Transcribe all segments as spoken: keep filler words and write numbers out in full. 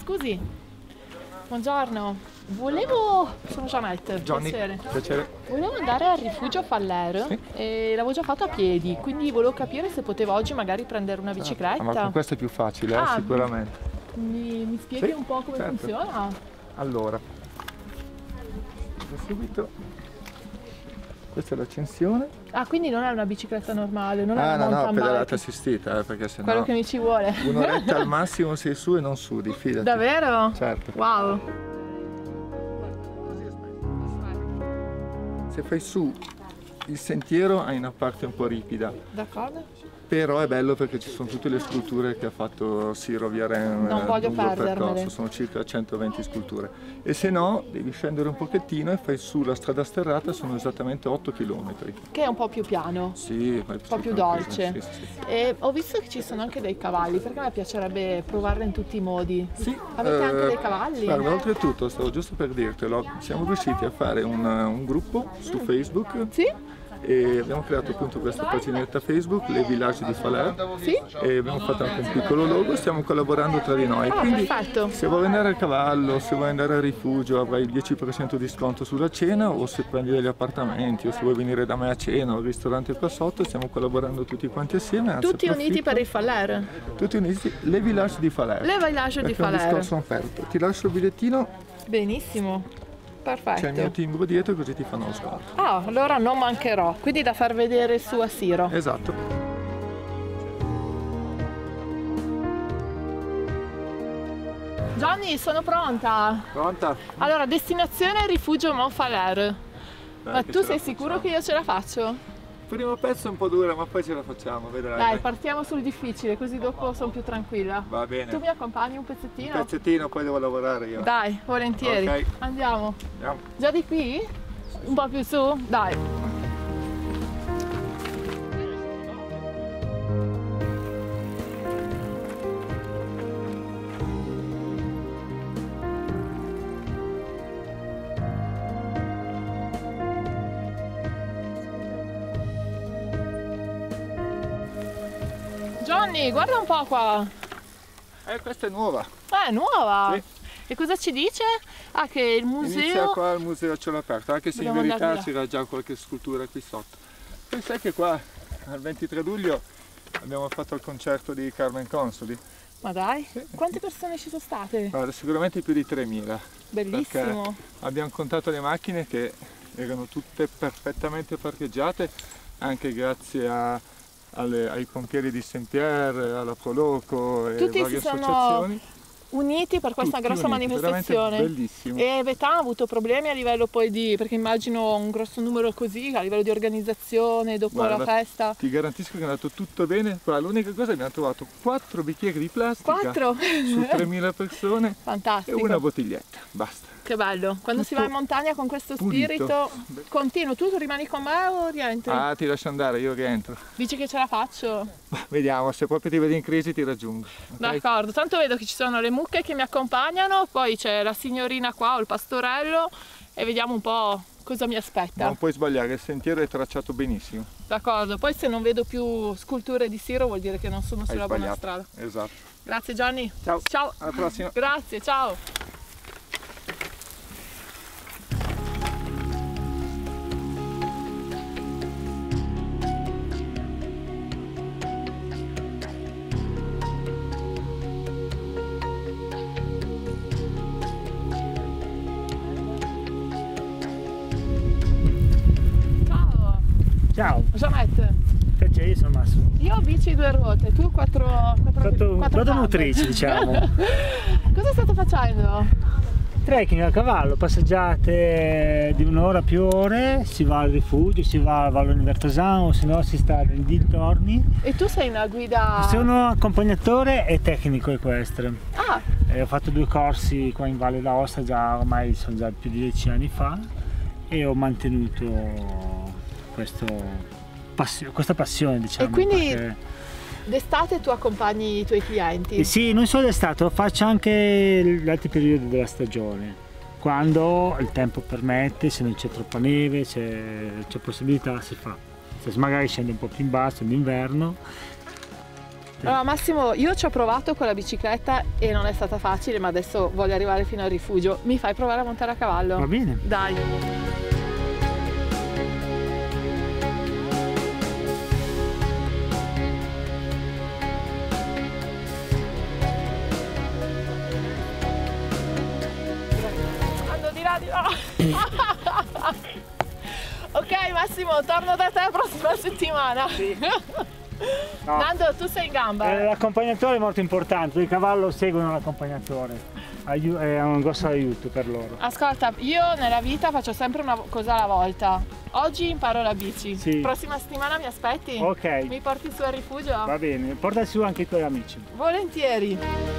Scusi, buongiorno, volevo... sono Jeanette, Johnny, piacere. piacere. Volevo andare al rifugio Faller, sì, e l'avevo già fatto a piedi, quindi volevo capire se potevo oggi magari prendere una bicicletta. Ah, ma con questo è più facile, ah, eh, sicuramente. Mi, mi spieghi, sì, un po' come, certo, funziona? Allora, subito, questa è l'accensione. Ah, quindi non è una bicicletta normale, non è ah, una no, no, pedalata bike assistita, eh, perché sennò... Quello che mi ci vuole. Un'oretta al massimo sei su e non sudi, fidati. Davvero? Certo. Wow. Se fai su il sentiero hai una parte un po' ripida. D'accordo. Però è bello perché ci sono tutte le sculture che ha fatto Ciro Viaren. Non voglio perdermele. Sono circa centoventi sculture. E se no devi scendere un pochettino e fai su la strada sterrata, sono esattamente otto chilometri. Che è un po' più piano. Sì, un po' più dolce. Sì, sì, sì. E ho visto che ci sono anche dei cavalli, perché mi piacerebbe provarlo in tutti i modi. Sì. Avete eh, anche dei cavalli? Guarda, oltretutto, stavo giusto per dirtelo, siamo riusciti a fare un, un gruppo su mm. Facebook. Sì. E abbiamo creato appunto questa paginetta Facebook, Le Village di Faller, sì, e abbiamo fatto anche un piccolo logo, stiamo collaborando tra di noi. Ah, quindi perfetto. Se vuoi andare a cavallo, se vuoi andare al rifugio avrai il dieci per cento di sconto sulla cena, o se prendi degli appartamenti o se vuoi venire da me a cena o al ristorante qua sotto, stiamo collaborando tutti quanti assieme. Anzi, tutti approfitto. uniti per il Faller? Tutti uniti, Le Village di Faller. Le Village di Faller. È un discorso aperto. Ti lascio il bigliettino. Benissimo. Perfetto. C'è il mio timbro dietro così ti fanno lo sconto. Ah, allora non mancherò, quindi da far vedere su a Ciro. Esatto. Johnny, sono pronta. Pronta? Allora, destinazione rifugio Montfaller. Ma tu sei sicuro facciamo. che io ce la faccio? Il primo pezzo è un po' dura, ma poi ce la facciamo, vedrai. Dai, partiamo sul difficile, così dopo sono più tranquilla. Va bene. Tu mi accompagni un pezzettino? Un pezzettino, poi devo lavorare io. Dai, volentieri. Okay. Andiamo. Andiamo. Già di qui? Un po' più su? Dai. Johnny, guarda un po' qua. Eh, questa è nuova. Ah, è nuova? Sì. E cosa ci dice? Ah, che il museo... Inizia qua al museo a cielo aperto, anche se Dobbiamo in verità c'era già qualche scultura qui sotto. Poi sai che qua, al ventitré luglio, abbiamo fatto il concerto di Carmen Consoli. Ma dai, sì. Quante persone ci sono state? Guarda, sicuramente più di tremila. Bellissimo. Abbiamo contato le macchine che erano tutte perfettamente parcheggiate, anche grazie a... Alle, ai pompieri di Saint-Pierre, alla Proloco e tutti varie si sono associazioni. Uniti per questa Tutti grossa uniti, manifestazione. Bellissimo. E Betà ha avuto problemi a livello poi di, perché immagino un grosso numero così, a livello di organizzazione dopo Guarda, la festa. Ti garantisco che è andato tutto bene, l'unica cosa è che abbiamo trovato quattro bicchieri di plastica quattro? Su tremila persone. Fantastico. E una bottiglietta, basta. Che bello, quando tutto si va in montagna con questo pulito. Spirito, continuo, tu rimani con me o rientri? Ah, ti lascio andare, io rientro. Dici che ce la faccio? Vediamo, se proprio ti vedi in crisi ti raggiungo. Okay? D'accordo, tanto vedo che ci sono le mucche che mi accompagnano, poi c'è la signorina qua o il pastorello e vediamo un po' cosa mi aspetta. Non puoi sbagliare, il sentiero è tracciato benissimo. D'accordo, poi se non vedo più sculture di Ciro vuol dire che non sono sulla buona strada. Esatto. Grazie Gianni. Ciao. Ciao. Alla prossima. Grazie, ciao. Ciao. Jeanette. Piacere, io sono Massimo. Io ho bici due ruote, tu quattro, quattro, quattro Vado motrice, diciamo. Cosa state facendo? Trekking a cavallo, passeggiate di un'ora più ore, si va al rifugio, si va al Vallo Nivertasan o se no si sta nei dintorni. E tu sei una guida? Sono accompagnatore e tecnico equestre. Ah. E ho fatto due corsi qua in Valle d'Aosta, già ormai sono già più di dieci anni fa, e ho mantenuto questo, passio, questa passione, diciamo. E quindi perché... d'estate tu accompagni i tuoi clienti? Eh sì, non solo d'estate, lo faccio anche gli altri periodi della stagione, quando il tempo permette, se non c'è troppa neve, c'è possibilità, si fa. Se magari scende un po' più in basso d'inverno. Allora Massimo, io ci ho provato con la bicicletta e non è stata facile, ma adesso voglio arrivare fino al rifugio. Mi fai provare a montare a cavallo? Va bene. Dai. Ando di là, di là. Ok Massimo, torno da te la prossima settimana. Sì. No. Nando, tu sei in gamba. Eh, l'accompagnatore è molto importante, il cavallo seguono l'accompagnatore, Aiu è un grosso aiuto per loro. Ascolta, io nella vita faccio sempre una cosa alla volta. Oggi imparo la bici, sì. Prossima settimana mi aspetti? Ok. Mi porti su al rifugio? Va bene, porta su anche i tuoi amici. Volentieri.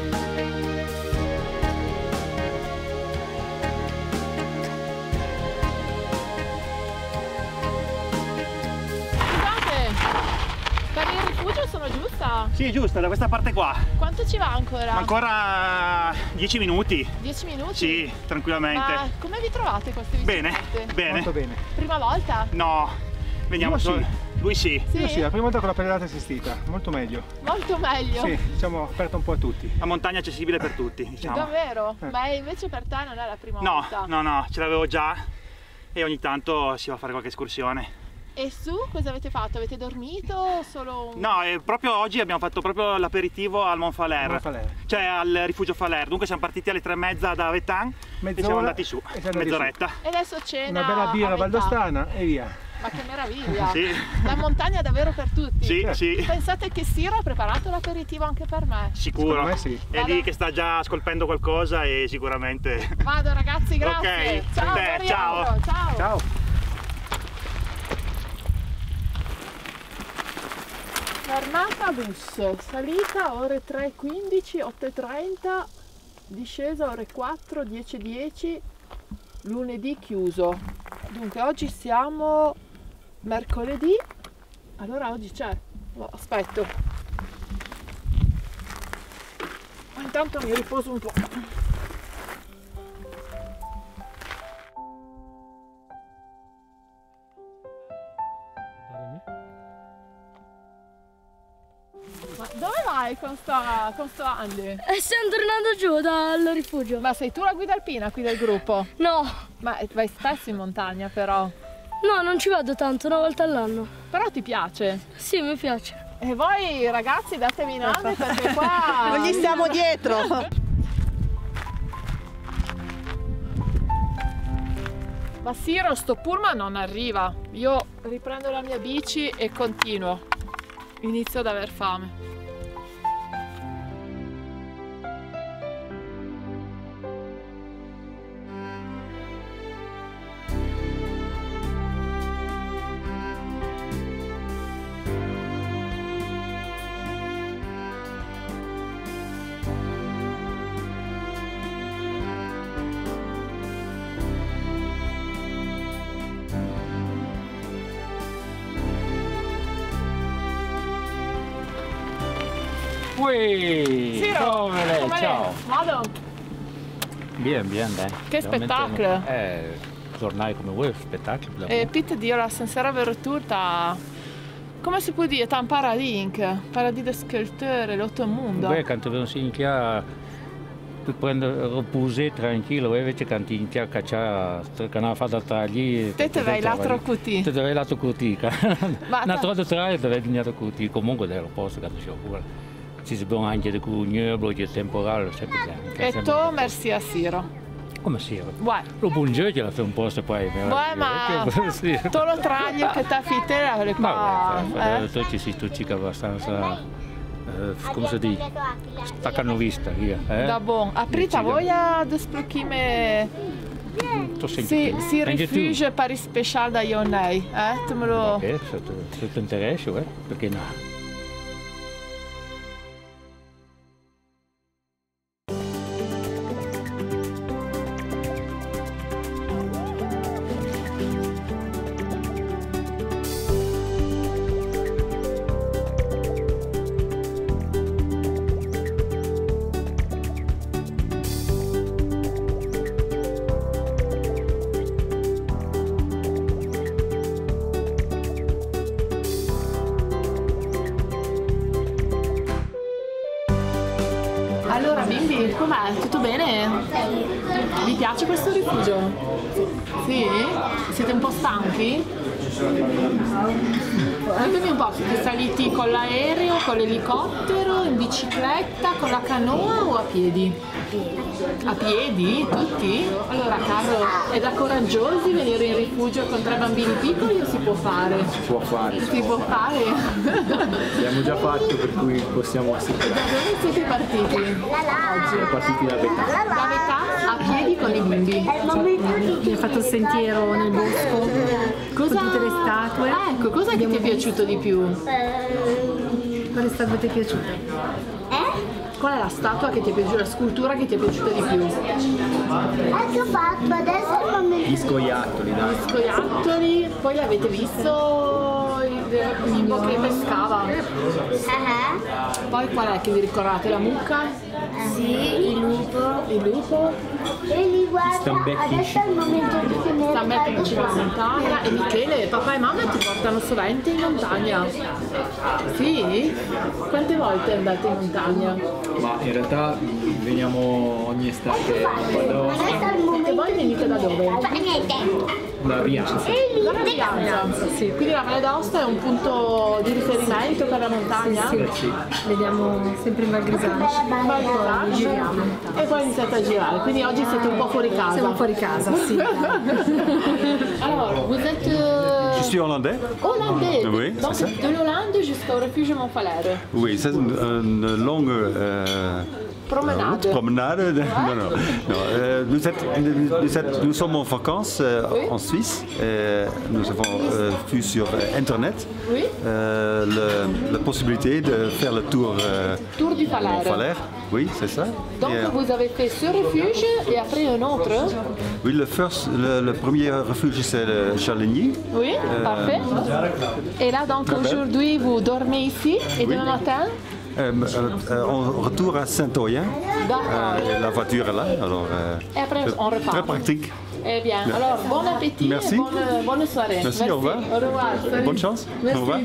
Sono giusta? Sì, giusta, da questa parte qua. Quanto ci va ancora? Ancora dieci minuti. dieci minuti? Sì, tranquillamente. Ma come vi trovate queste biciclette? Bene, bene. Molto bene. Prima volta? No, veniamo Io solo. sì. Lui sì. Sì? Io sì, la prima volta con la pedalata assistita, molto meglio. Molto meglio? Sì, diciamo aperta un po' a tutti. La montagna è accessibile per tutti, diciamo. Davvero? Eh. Ma invece per te non è la prima No, volta? no, no, ce l'avevo già e ogni tanto si va a fare qualche escursione. E su cosa avete fatto? Avete dormito o solo un... No, e proprio oggi abbiamo fatto proprio l'aperitivo al Montfaler, Montfaler. cioè al rifugio Faler. Dunque siamo partiti alle tre e mezza da Vetan e siamo andati su, e siamo andati mezz'oretta. E adesso cena Una bella birra a metà. valdostana e via. Ma che meraviglia! Sì. La montagna è davvero per tutti. Sì, sì. Pensate che Siro ha preparato l'aperitivo anche per me? Sicuro, Secondo me sì. è lì che sta già scolpendo qualcosa e sicuramente... Vado ragazzi, grazie! Ok, Ciao, beh, buon ciao. rientro, ciao! Ciao. Fermata bus, salita ore tre e quindici, otto e trenta, discesa ore quattro, dieci e dieci, lunedì chiuso. Dunque oggi siamo mercoledì, allora oggi c'è, no, aspetto. Ma intanto mi riposo un po'. Ma dove vai con sta, con sto Andy? E stiamo tornando giù dal rifugio. Ma sei tu la guida alpina qui del gruppo? No, Ma vai spesso in montagna però? no, non ci vado tanto, una volta all'anno. Però ti piace? Sì, mi piace. E voi ragazzi datemi nome perché qua... Non gli stiamo dietro. Ma Siro, sto pullman non arriva. Io riprendo la mia bici e continuo. Inizio ad aver fame. Ui, Siro, come com'è? ciao. Vado? Bien, bien, dai. Che Veramente spettacolo. un- Eh, tornare come vuoi, spettacolo. E Pete Dio la sera veruta, come si può dire, un paradis, paradis de sculpteur, l'otto mondo. Beh, quando vedo in chia, tu prendi riposer tranquillo, e invece quando ti inizia a cacciare, quando ha fatto tagli... Te te vai l'altro cuti. Te deve l'altro cuti. Ma- Una volta tra deve venire cuti, comunque del posto che si occupa. Ci si può anche di cugneblo, di temporale, sempre E sempre- tu merci a Siro. Come si? Guai. Lo buongiorno gliela fa un po' se poi... Guai, ma Sì. tu lo tragli che ti affitte le Ma qua. guarda, tu ci sei tutti abbastanza, eh, come si dice, staccano vista, via. Eh? Da buon. Aprita Dici, voglia di esplorchime. Tu senti Si, tu. si Anche tu. rifugio Paris Special da Ionei, eh? Tu me lo... Ok, se ti- se ti interessa, eh? Perché no? Ragazzi, com'è? Tutto bene? Vi piace questo rifugio? Sì? Siete un po' stanchi? Ditemi un po', siete saliti con l'aereo, con l'elicottero, in bicicletta, con la canoa o a piedi? A piedi? Tutti? Allora Carlo, è da coraggiosi venire in rifugio con tre bambini piccoli o si può fare? Si può fare. Si può fare? L'abbiamo già fatto, per cui possiamo assicurare. Da dove siete partiti oggi? Siamo partiti da Betà. Da metà a piedi con i bimbi. Abbiamo fatto il sentiero nel bosco Cosa... con tutte le statue. Ah, ecco, cosa che ti è piaciuto di più? Quale statua ti è piaciuta? Qual è la statua che ti è piaciuta, la scultura che ti è piaciuta di più? Ecco fatto, adesso è il momento. Gli scoiattoli, dai. Scoiattoli, poi avete visto il bimbo che pescava? Uh-huh. Poi qual è che vi ricordate? La mucca? Sì, il lupo. Il lupo? E li guarda, Stambecchi. adesso è il momento di finire. Stambecchi in cima alla montagna. E Michele, papà e mamma ti portano sovente in montagna? Sì? Quante volte andate in montagna? Ma in realtà veniamo ogni estate quando Adesso è il E momento. voi venite da dove? da Brianza. Da Brianza. Sì. Quindi la Valle d'Aosta è un punto di riferimento per la montagna? Sì, sì. Vediamo sempre in Val Grisano. Val Grisano. Giriamo. E poi iniziate a girare, quindi oggi siete un po' fuori casa. Siamo fuori casa, sì. Alors, vous êtes euh, Je suis hollandais. hollandais, Oui, donc c'est ça. de l'Hollande jusqu'au refuge Montfalère. Oui, c'est une, une longue euh, Promenade. route, promenade. Non, non, non. Euh, nous, êtes- nous êtes- nous sommes en vacances euh, Oui. en Suisse. Et nous avons euh, vu sur euh, Internet Oui. euh, le- la possibilité de faire le tour euh, Tour du en Falère. Falère. Oui, c'est ça. Donc Et, euh, vous avez fait ce refuge et après un autre. oui, le, first- le, le premier refuge, c'est le Chaligny. Oui, parfait. Et là donc aujourd'hui vous dormez ici et demain matin. Euh, euh, on retourne à Saint-Oyen. D'accord. Euh, la voiture est là. Alors, euh, Et après on repart. très pratique. Eh bien, alors bon appétit Merci. et bonne, bonne soirée. Merci, au revoir. Au revoir. Salut. Bonne chance. Merci. Au revoir.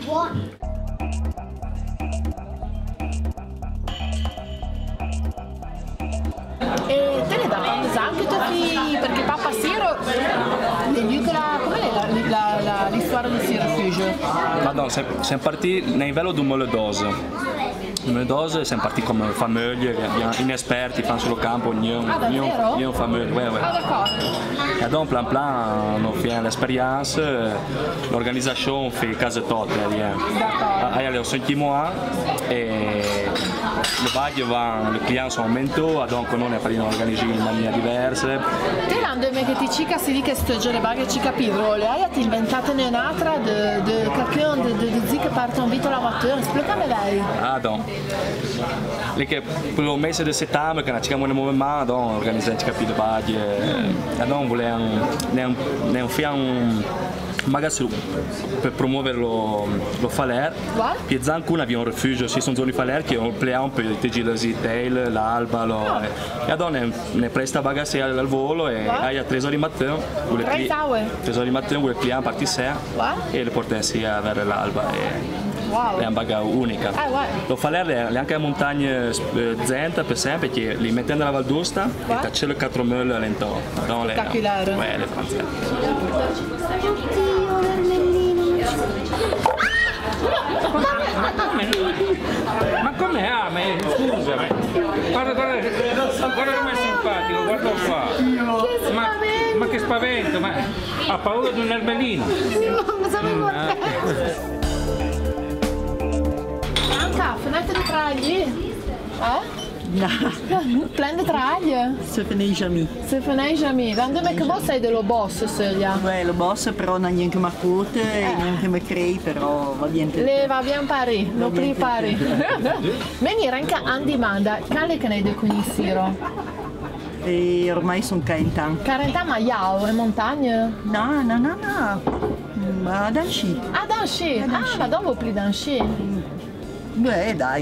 E te ne dà anche tuo figlio, perché papà Siro, negli la, com'è la, la, la, l'histoire de ce refuge? Pardon, siamo partiti nel velo di Moledose. Moledose, siamo partiti come famiglie, inesperti, fanno solo campo, ognuno, Ah, davvero? ognuno, ognuno famiglia, ouais, ouais. Ah d'accord. Et donc, plan plan, on fait l'expérience, l'organisation fait case toute, il y a le cinq mois et le bague va, le client sont en mento, donc on est appris à organiser in maniera diversa. Te l'andeme che ti cica si di che stögge le baghe cica pidro, le hai ti inventate neonatra de, de quelqu'un de, de, de zi che parte un vito lavateur, spiegami lei. Ah, donc. Lì che per il mese di settembre, che ci siamo movement, donc organizziamo i capi di baghe, e donc vogliamo ne fare un magazzino per promuovere lo, lo Falère. E Zancun abbiamo un rifugio, ci sono zone Falère che on pleiamo per i gilasi tail, l'alba, lo, e donc ne, ne presta bagasse al volo e hai a tre ore di mattino, Tre ore? tre ore di mattino vuole client parti sera e le portassi a vedere l'alba. E, Wow. è una baga unica. Ah, ouais. Lo Falère è anche a montagne eh, Zenta per esempio, che li mettendo la Val d'Aosta e c'è le quattro mille all'intorno. Spettacolare. Ouais, le franze. Ma com'è? Ah, ma scusa, ma guarda, guarda, guarda com'è simpatico, guarda qua. Che Ma, ma che spavento, ma ha paura di un ermellino. Non sapevo Mm, ah. Anca, fenêtre de traglie. Eh? Plein de traglie. Se finit jamais. Se finit jamais. L'andeme che voi sei dello boss, Celia. Ouais, le boss, però non niente ma cote, e niente ma crei, però va bien. Le va bien pari, lo pri pari. Venire anche a dimanda, quale che ne decuni Siro? E ormai sono quaranta anni. quaranta ma Iao, è montagne? No, no, no, no. Ma ad Anchi. Ah, Danchi. Ah, ma dopo pri Danchi. Beh, dai.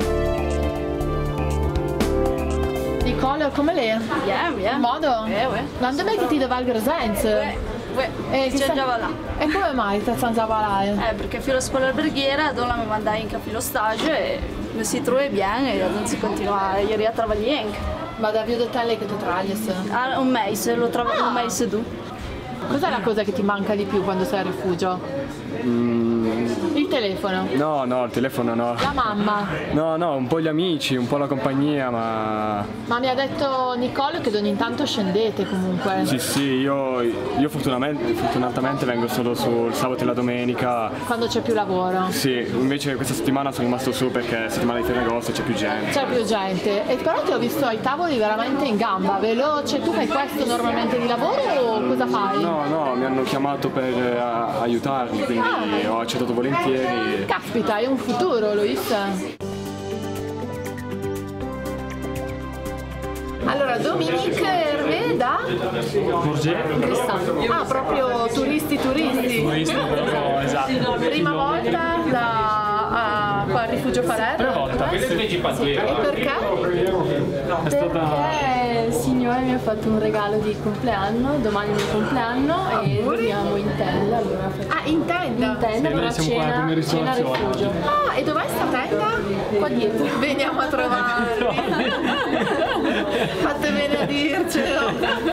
Nicole, come lei? Ja, ja. Modo? Ja, ouais. L'andeme che ti dava il Gresens? poi E si mangiava là. E come mai ti mangiava là? Eh, perché fino a scuola alberghiera, dove mi mandai in capito stage e mi si trovava bene e adesso si continua a ieri a lavorare. Ma da più di te lei che ti tragli? Ah, un mese, lo lavoro un mese tu. Cos'è la cosa che ti manca di più quando sei a rifugio? Mm, Il telefono? no, no, il telefono no. La mamma? No, no, un po' gli amici, un po' la compagnia, ma... Ma mi ha detto Nicole che ogni tanto scendete comunque. Sì, sì, io, io fortunatamente, fortunatamente vengo solo sul sabato e la domenica. Quando c'è più lavoro? Sì, invece questa settimana sono rimasto su perché settimana di Ferragosto c'è più gente. C'è più gente. E però ti ho visto ai tavoli veramente in gamba, veloce. Tu fai questo normalmente di lavoro o cosa fai? No, no, mi hanno chiamato per eh, aiutarmi, quindi ah. ho accettato volentieri. Caspita, hai un futuro, Luis. Allora, Dominique Hervé da Bourget. Ah, proprio turisti turisti. Turisti, proprio, esatto. Prima volta da, a, qua al Rifugio Palermo? Prima volta. Sì. E perché? È stata... Perché il Signore mi ha fatto un regalo di compleanno, domani è il mio compleanno e dormiamo in tenda. Allora Ah, in tenda? In tenda, Sì, per noi una siamo qua cena, come cena ristorazione. rifugio. Ah, e dov'è sta tenda? Qua dietro. Veniamo a trovarvi. Fate bene a dircelo.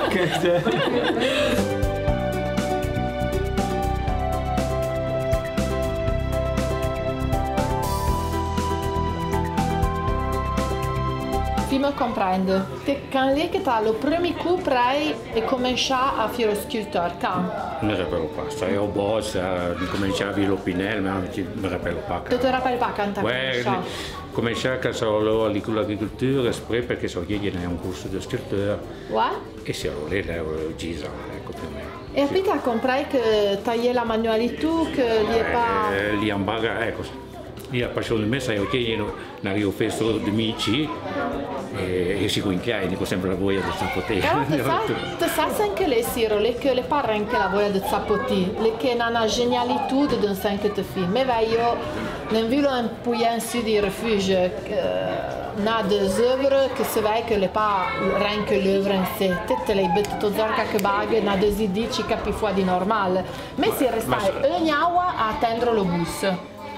Si me comprende. Te quand lei che t'ha le premier coup prei e comincia a faire sculpteur quand? Je ne me rappelle pas. Ça est au bord, ça commençait à vivre l'Opinel, mais je ne me rappelle pas. Tu te rappelles pas quand t'as Ouais, cominciato? commençait à solo l'agricoltura, après perché so che è un corso di scultore. Ouais? E si allora lì avevo dieci anni, ecco più o meno. E après t'as compris que tailler la manualité tout, que lì è pas... Eh, lì in baga, ecco. Lì a passione di me, sai che io non io festo di amici e io si coinciai, dico sempre la voglia del sapotè. Però te sa, te sa anche le siro, le che le parla anche la voglia del sapotì, le che non ha genialitudine d'un cinque te film. Me io non voglio un puyen su di rifugio, n'a des œuvres che se vai che le pas rien que l'œuvre in sé. Te te le bette to zorca che baghe, n'a des idee ci capi fuori di normale. Me si restai ogni hour a attendere lo bus.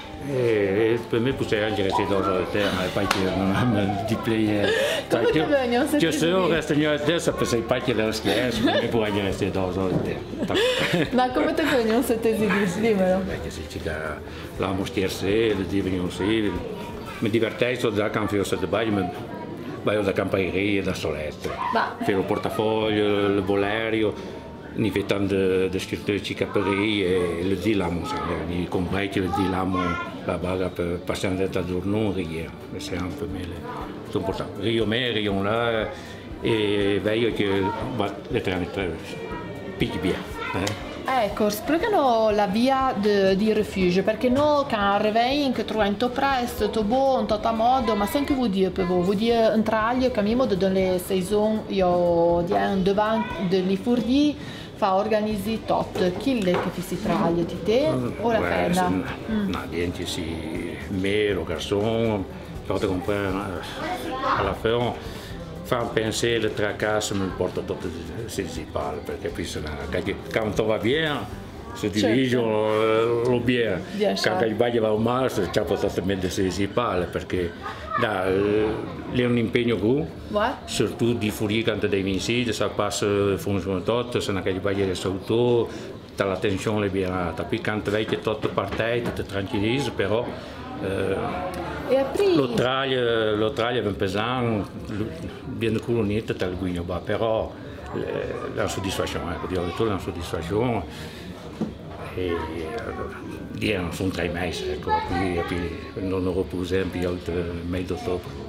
E per me potrei anche restare dos ore a terra, e poi che non hanno di play. Come ti vengono se ti ti se io resto a terra, per sei pacchi della schiena, per me può anche restare dos ore a terra. Ma come ti vengono se ti si dimmelo? Perché se ci dà la mostierse, le di vengono sì, mi divertei solo da campo di bagno, ma vai da campairia, da solette. Fai il portafoglio, il bolerio. Ni vetan de de sculpteurs caperie e le di l'amo, ni comprai che le di l'amo la baga per passare da giorno rie, c'est un peu mele. C'est important. Rio me, Rio là e veio che va letteralmente picchi bien. Eh? Ecco, spiegano la via de, di rifugio, perché noi quando arriviamo che troviamo presto, tutto buono, tutto a modo, ma sempre vuol dire per voi, vuol dire un traglio che abbiamo dalle saison, io diamo davanti degli furdi, fa organizzi tot, chi è che ti si traglia, di te o la fenda? No, niente, si, me, lo garçon, quand on comprend à la fin, fa pensare le tre case me le porta tutte si parla perché poi se quand on va bien se dirige lo bien quand il bagno va male si ciappa totalmente si parla perché là è un impegno più soprattutto di fuori quando devi insieme se passa funziona tutto se non hai il bagno sotto la tensione è bien poi quando vedi che tutto parte tutto tranquillizza però l'Australia l'Australia è pesante, viene colonita dal guigno, però è una soddisfazione, ecco, di tutto è una soddisfazione e lì sono tre mesi, ecco, qui non ho riposo più oltre il mese d'ottobre.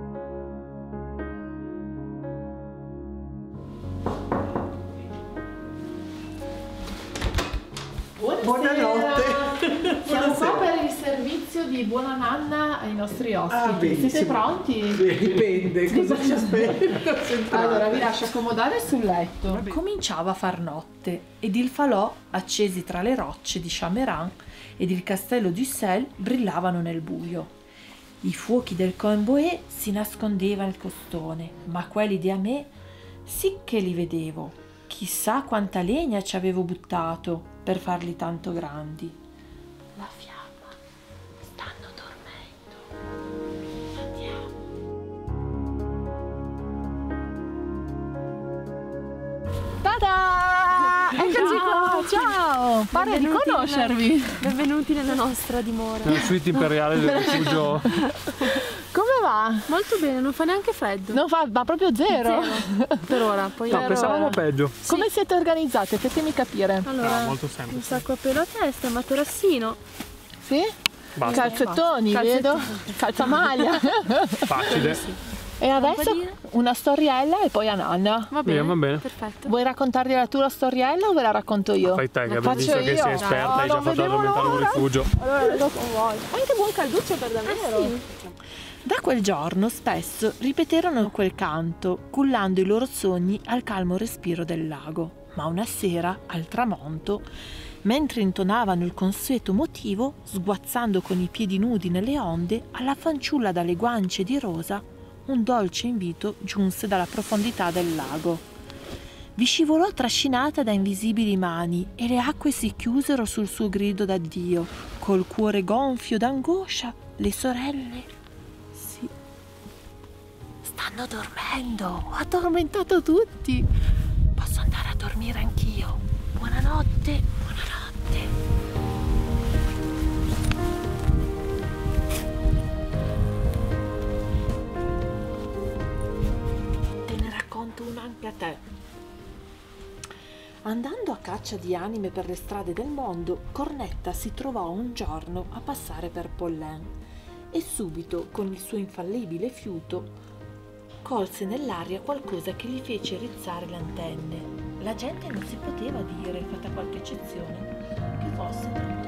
Buonanotte! Siamo qua per il servizio di Buona Nanna ai nostri ospiti. Ah, siete pronti? Sì, dipende, cosa ci aspetta? Allora vi lascio accomodare sul letto. Vabbè. Cominciava a far notte ed il falò, accesi tra le rocce di Chameran ed il castello d'Ussel, brillavano nel buio. I fuochi del Coimboé si nascondeva nel costone, ma quelli di Amé sì che li vedevo. Chissà quanta legna ci avevo buttato per farli tanto grandi. La fiamma, stanno dormendo. Andiamo. Tada! Eccoci qua, ciao! Pare di conoscervi. Benvenuti nella nostra dimora. Nella suite imperiale del rifugio. Come va? Molto bene, non fa neanche freddo. Non fa, ma proprio zero? Zero. Per ora, poi... No, Per pensavamo ora. peggio. Sì. Come siete organizzate? Fatemi capire. Allora, No, molto un semplice. sacco a pelo a testa, materassino. Sì? Basta. Calzettoni, Calzettoni. vedo? Calzamaglia. Facile. E adesso Lampadina. una storiella e poi Ananna. Va bene, Via, va bene. perfetto. Vuoi raccontargli la tua storiella o ve la racconto io? Fai te che La abbiamo faccio visto che io. sei esperta No, e hai già non fatto vedevo addormentare un l'ora. rifugio. Allora lo con voi. Anche buon calduccio per davvero. Da quel giorno spesso ripetevano quel canto, cullando i loro sogni al calmo respiro del lago. Ma una sera, al tramonto, mentre intonavano il consueto motivo, sguazzando con i piedi nudi nelle onde, alla fanciulla dalle guance di rosa, un dolce invito giunse dalla profondità del lago. Vi scivolò trascinata da invisibili mani e le acque si chiusero sul suo grido d'addio. Col cuore gonfio d'angoscia, le sorelle si... stanno dormendo. Ho addormentato tutti. Posso andare a dormire anch'io. Buonanotte, buonanotte. Racconto una anche a te. Andando a caccia di anime per le strade del mondo, Cornetta si trovò un giorno a passare per Pollen e subito, con il suo infallibile fiuto, colse nell'aria qualcosa che gli fece rizzare le antenne. La gente non si poteva dire, fatta qualche eccezione, che fosse tanto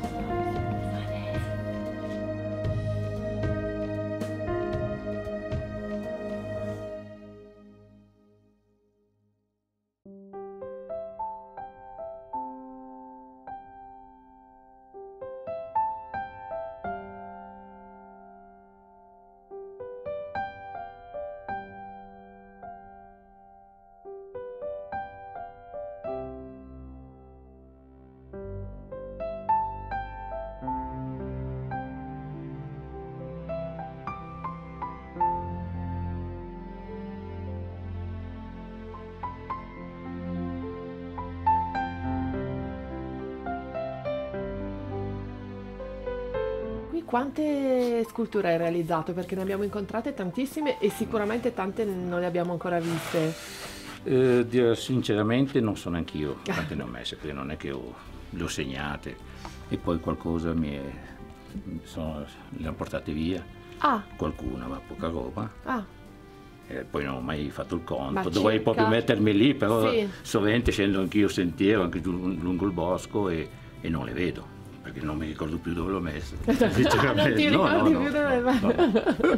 Quante sculture hai realizzato? Perché ne abbiamo incontrate tantissime e sicuramente tante non le abbiamo ancora viste. Eh, dire sinceramente non so neanche io quante ne ho messe, perché non è che ho, le ho segnate e poi qualcosa mi è, sono, le hanno portate via, Ah, qualcuna, ma poca roba. ah, E poi non ho mai fatto il conto, Ma dovrei circa- proprio mettermi lì, però Sì. sovente scendo anch'io sentiero, anche giù lungo il bosco e, e non le vedo, perché non mi ricordo più dove l'ho messa. non ti ricordi No, no, più no, dove no, no.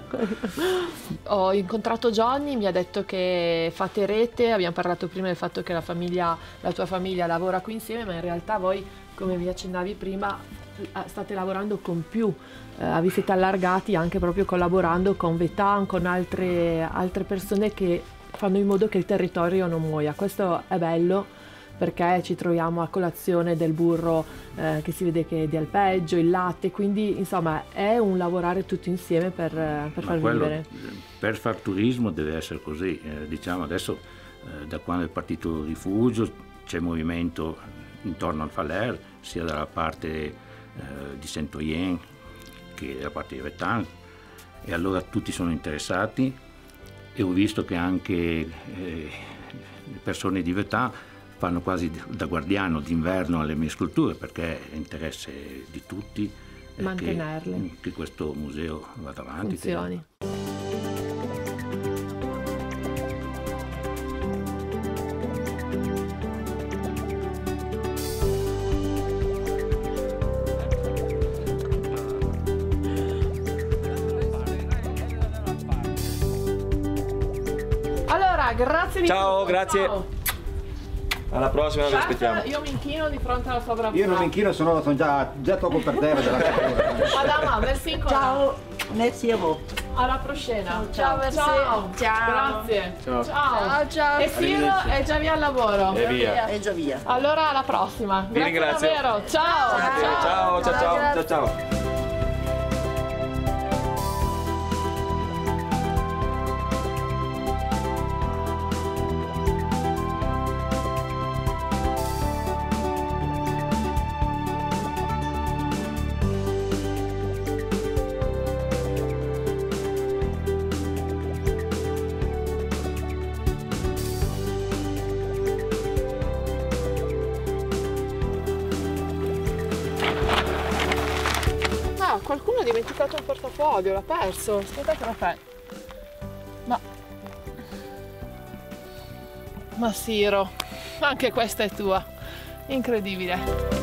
Ho incontrato Johnny, mi ha detto che fate rete, abbiamo parlato prima del fatto che la famiglia, la tua famiglia lavora qui insieme, ma in realtà voi, come mi accennavi prima, state lavorando con più, eh, vi siete allargati anche proprio collaborando con Vetan, con altre, altre persone che fanno in modo che il territorio non muoia. Questo è bello perché ci troviamo a colazione del burro eh, che si vede che è di alpeggio, il latte, quindi insomma è un lavorare tutti insieme per, per far quello, vivere. Per far turismo deve essere così, eh, diciamo adesso eh, da quando è partito il rifugio c'è movimento intorno al Faller, sia dalla parte eh, di Saint-Oyen che dalla parte di Vetan, e allora tutti sono interessati e ho visto che anche eh, le persone di Vetan fanno quasi da guardiano d'inverno alle mie sculture, perché è interesse di tutti eh, Mantenerle. Che, che questo museo vada avanti. Funzioni. Allora, grazie di Ciao, tutto. grazie. Ciao. Alla prossima, vi Chef, aspettiamo. io mi inchino di fronte alla sua bravura. Io non mi inchino, se no sono già, già troppo per terra della cattura. Madama, merci ancora. Ciao, merci a voi. alla prossima. Ciao, merci. Ciao. Ciao. Grazie. Ciao. Ciao, ciao. E Siro è già via al lavoro. È via. È già via. Allora alla prossima. Vi Grazie ringrazio. davvero. Ciao. Ciao, ciao, ciao, ciao, ciao, ciao. Qualcuno ha dimenticato un portafoglio, l'ha perso. Aspettate la penna. Ma... Ma Siro, anche questa è tua. Incredibile.